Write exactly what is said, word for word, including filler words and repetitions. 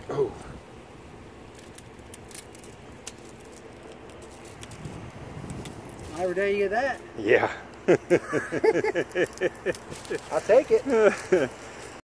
Oh. Every day you get that. Yeah. I'll take it.